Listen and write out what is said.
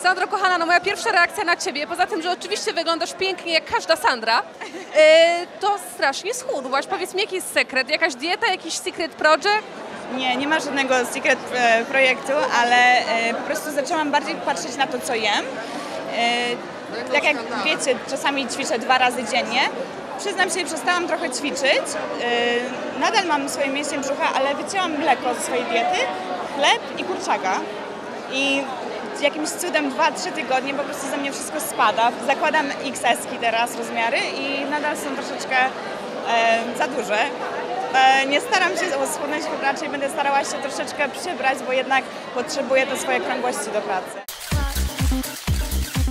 Sandro, kochana, no moja pierwsza reakcja na Ciebie, poza tym, że oczywiście wyglądasz pięknie jak każda Sandra, to strasznie schudłaś. Powiedz mi, jaki jest sekret? Jakaś dieta, jakiś secret project? Nie ma żadnego secret projektu, ale po prostu zaczęłam bardziej patrzeć na to, co jem. Tak jak wiecie, czasami ćwiczę 2 razy dziennie. Przyznam się, przestałam trochę ćwiczyć. Nadal mam swoje mięśnie brzucha, ale wycięłam mleko ze swojej diety, chleb i kurczaka. I jakimś cudem 2-3 tygodnie po prostu ze mnie wszystko spada. Zakładam XS-ki teraz, rozmiary i nadal są troszeczkę za duże. Nie staram się schudnąć, raczej będę starała się troszeczkę przybrać, bo jednak potrzebuję te swoje krągłości do pracy.